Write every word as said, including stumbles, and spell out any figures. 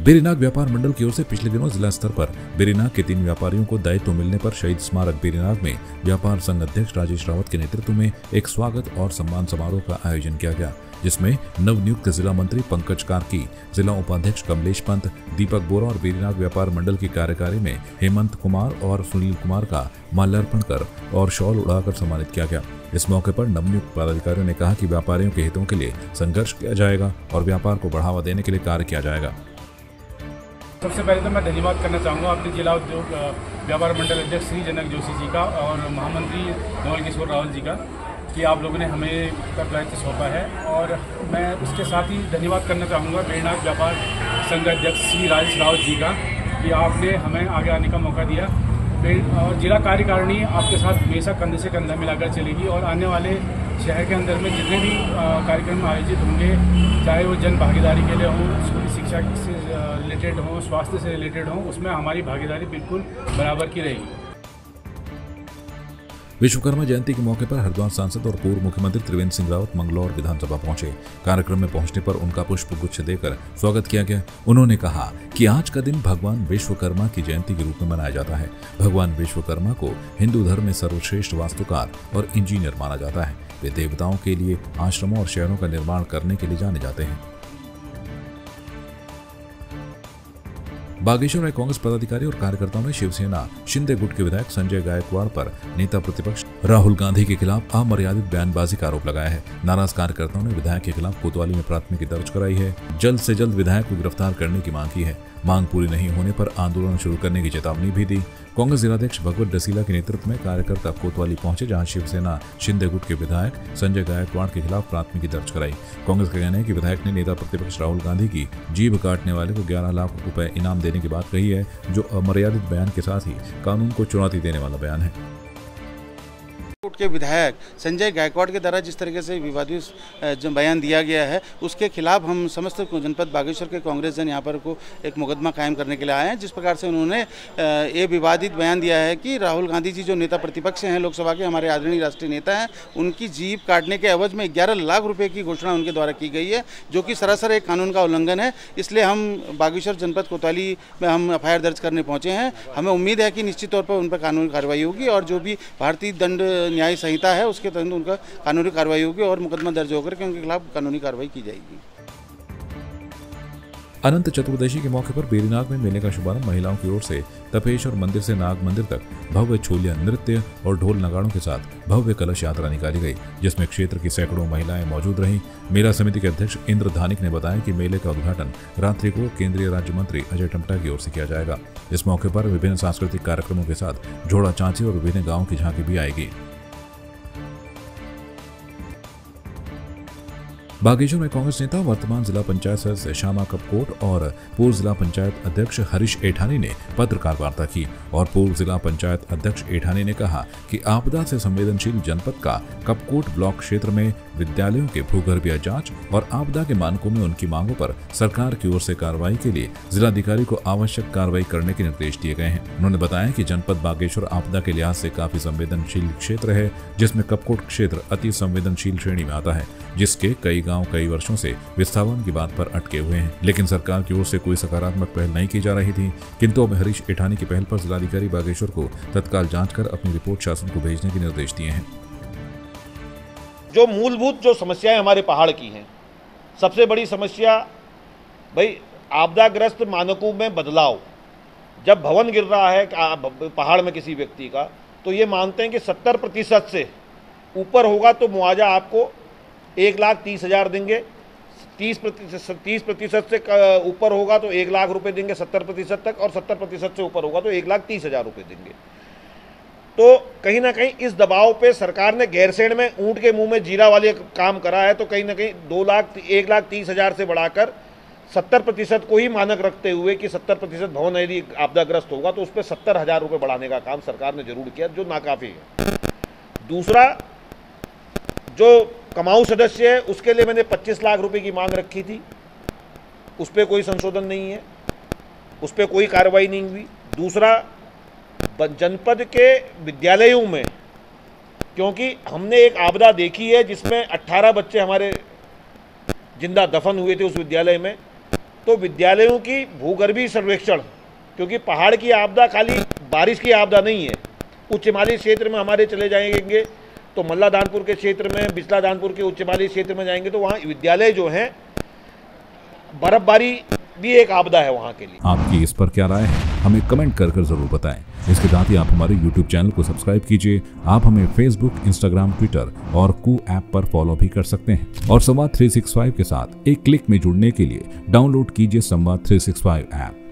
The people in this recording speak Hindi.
बेरीनाग व्यापार मंडल की ओर से पिछले दिनों जिला स्तर पर बेरीनाग के तीन व्यापारियों को दायित्व मिलने पर शहीद स्मारक बेरीनाग में व्यापार संघ अध्यक्ष राजेश रावत के नेतृत्व में एक स्वागत और सम्मान समारोह का आयोजन किया गया, जिसमें नवनियुक्त जिला मंत्री पंकज कार्की, जिला उपाध्यक्ष कमलेश पंत, दीपक बोरा और बेरीनाग व्यापार मंडल की कार्यकारी में हेमंत कुमार और सुनील कुमार का माल्यार्पण कर और शॉल उड़ाकर सम्मानित किया गया। इस मौके पर नवनियुक्त पदाधिकारियों ने कहा कि व्यापारियों के हितों के लिए संघर्ष किया जाएगा और व्यापार को बढ़ावा देने के लिए कार्य किया जाएगा। सबसे पहले तो मैं धन्यवाद करना चाहूँगा अपने जिला उद्योग व्यापार मंडल अध्यक्ष श्री जनक जोशी जी का और महामंत्री नवल किशोर रावल जी का कि आप लोगों ने हमें का दायित्व सौंपा है। और मैं उसके साथ ही धन्यवाद करना चाहूँगा बेरीनाग व्यापार संघ अध्यक्ष श्री राजेश रावत जी का कि आपने हमें आगे आने का मौका दिया। और जिला कार्यकारिणी आपके साथ हमेशा कंधे से कंधा मिलाकर चलेगी और आने वाले शहर के अंदर में जितने भी कार्यक्रम आयोजित होंगे, चाहे वो जन भागीदारी के लिए हों, स्कूली शिक्षा से रिलेटेड हों, स्वास्थ्य से रिलेटेड हों, उसमें हमारी भागीदारी बिल्कुल बराबर की रहेगी। विश्वकर्मा जयंती के मौके पर हरिद्वार सांसद और पूर्व मुख्यमंत्री त्रिवेंद्र सिंह रावत मंगलौर विधानसभा पहुंचे। कार्यक्रम में पहुंचने पर उनका पुष्प गुच्छ देकर स्वागत किया गया। उन्होंने कहा कि आज का दिन भगवान विश्वकर्मा की जयंती के रूप में मनाया जाता है। भगवान विश्वकर्मा को हिंदू धर्म में सर्वश्रेष्ठ वास्तुकार और इंजीनियर माना जाता है। वे देवताओं के लिए आश्रमों और शहरों का निर्माण करने के लिए जाने जाते हैं। बागेश्वर में कांग्रेस पदाधिकारी और कार्यकर्ताओं ने शिवसेना शिंदे गुट के विधायक संजय गायकवाड़ पर नेता प्रतिपक्ष राहुल गांधी के खिलाफ अमर्यादित बयानबाजी का आरोप लगाया है। नाराज कार्यकर्ताओं ने विधायक के खिलाफ कोतवाली में प्राथमिकी दर्ज कराई है। जल्द से जल्द विधायक को गिरफ्तार करने की मांग की है। मांग पूरी नहीं होने पर आंदोलन शुरू करने की चेतावनी भी दी। कांग्रेस जिलाध्यक्ष भगवत डसीला के नेतृत्व में कार्यकर्ता कोतवाली पहुंचे, जहां शिवसेना शिंदे गुट के विधायक संजय गायकवाड़ के खिलाफ प्राथमिकी दर्ज कराई। कांग्रेस का कहना है कि विधायक ने नेता प्रतिपक्ष राहुल गांधी की जीभ काटने वाले को ग्यारह लाख रुपए इनाम देने की बात कही है, जो अमर्यादित बयान के साथ ही कानून को चुनौती देने वाला बयान है। के विधायक संजय गायकवाड़ के द्वारा जिस तरीके से विवादित जो बयान दिया गया है, उसके खिलाफ हम समस्त जनपद बागेश्वर के कांग्रेस जन यहाँ पर को एक मुकदमा कायम करने के लिए आए हैं। जिस प्रकार से उन्होंने ये विवादित बयान दिया है कि राहुल गांधी जी जो नेता प्रतिपक्ष हैं, लोकसभा के हमारे आदरणीय राष्ट्रीय नेता हैं, उनकी जीभ काटने के एवज में ग्यारह लाख रुपये की घोषणा उनके द्वारा की गई है, जो कि सरासर एक कानून का उल्लंघन है। इसलिए हम बागेश्वर जनपद कोतवाली में हम एफ आई आर दर्ज करने पहुँचे हैं। हमें उम्मीद है कि निश्चित तौर पर उन पर कानूनी कार्रवाई होगी और जो भी भारतीय दंड न्याय संहिता है उसके तहत उनका कानूनी कार्रवाई होगी और मुकदमा दर्ज होकर के उनके खिलाफ कानूनी कार्रवाई की जाएगी। अनंत चतुर्दशी के मौके पर बेरीनाग में मेले का शुभारंभ महिलाओं की ओर से तपेश्वर मंदिर से नाग मंदिर तक भव्य छोलिया नृत्य और ढोल नगाड़ों के साथ भव्य कलश यात्रा निकाली गई, जिसमें क्षेत्र की सैकड़ों महिलाएं मौजूद रहीं। मेला समिति के अध्यक्ष इंद्र धानिक ने बताया कि मेले का उद्घाटन रात्रि को केंद्रीय राज्य मंत्री अजय टम्टा की ओर से किया जाएगा। इस मौके पर विभिन्न सांस्कृतिक कार्यक्रमों के साथ झोड़ा चांची और विभिन्न गाँव की झांकी भी आएगी। बागेश्वर में कांग्रेस नेता वर्तमान जिला पंचायत सदस्य श्यामा कपकोट और पूर्व जिला पंचायत अध्यक्ष हरीश एठानी ने पत्रकार वार्ता की और पूर्व जिला पंचायत अध्यक्ष एठानी ने कहा कि आपदा से संवेदनशील जनपद का कपकोट ब्लॉक क्षेत्र में विद्यालयों के भूगर्भीय जांच और आपदा के मानकों में उनकी मांगों पर सरकार की ओर से कार्रवाई के लिए जिलाधिकारी को आवश्यक कार्रवाई करने के निर्देश दिए गए हैं। उन्होंने बताया कि जनपद बागेश्वर आपदा के लिहाज से काफी संवेदनशील क्षेत्र है, जिसमें कपकोट क्षेत्र अति संवेदनशील श्रेणी में आता है, जिसके कई गांव कई वर्षों से विस्थापन की बात पर अटके हुए हैं, लेकिन सरकार की ओर से कोई सकारात्मक पहल नहीं की जा रही थी। किंतु अब हरीश एठानी की पहल पर जिलाधिकारी बागेश्वर को तत्काल जांच कर अपनी रिपोर्ट शासन को भेजने के निर्देश दिए हैं। जो मूलभूत जो समस्याएं हमारे पहाड़ की हैं, सबसे बड़ी समस्या भाई आपदाग्रस्त मानकों में बदलाव। जब भवन गिर रहा है पहाड़ में किसी व्यक्ति का, तो ये मानते हैं कि सत्तर प्रतिशत से ऊपर होगा तो मुआवजा आपको एक लाख तीस हजार देंगे, तीस प्रतिशत तीस प्रतिशत से ऊपर होगा तो एक लाख रुपए देंगे सत्तर प्रतिशत तक, और सत्तर प्रतिशत से ऊपर होगा तो एक लाख तीस हजार रुपये देंगे। तो कहीं ना कहीं इस दबाव पे सरकार ने गैरसैंण में ऊंट के मुंह में जीरा वाले काम करा है, तो कहीं ना कहीं दो लाख एक लाख तीस हजार से बढ़ाकर सत्तर प्रतिशत को ही मानक रखते हुए कि सत्तर प्रतिशत भवन यदि आपदाग्रस्त होगा तो उस पर सत्तर हजार रुपये बढ़ाने का काम सरकार ने जरूर किया, जो नाकाफी है। दूसरा, जो कमाऊ सदस्य है उसके लिए मैंने पच्चीस लाख रुपए की मांग रखी थी, उस पर कोई संशोधन नहीं है, उस पर कोई कार्रवाई नहीं हुई। दूसरा, जनपद के विद्यालयों में, क्योंकि हमने एक आपदा देखी है जिसमें अट्ठारह बच्चे हमारे जिंदा दफन हुए थे उस विद्यालय में, तो विद्यालयों की भूगर्भीय सर्वेक्षण, क्योंकि पहाड़ की आपदा खाली बारिश की आपदा नहीं है, उच्च हिमालयी क्षेत्र में हमारे चले जाएंगे तो मल्ला दानपुर के क्षेत्र में, बिस्ला दानपुर के उच्च हिमालयी क्षेत्र में जाएंगे तो वहाँ विद्यालय जो हैं, बर्फबारी भी एक आपदा है वहाँ के लिए। आपकी इस पर क्या राय है, हमें कमेंट कर कर जरूर बताएं। इसके साथ ही आप हमारे यूट्यूब चैनल को सब्सक्राइब कीजिए। आप हमें फेसबुक, इंस्टाग्राम, ट्विटर और कू ऐप पर फॉलो भी कर सकते हैं। और संवाद तीन सौ पैंसठ के साथ एक क्लिक में जुड़ने के लिए डाउनलोड कीजिए संवाद तीन सौ पैंसठ ऐप।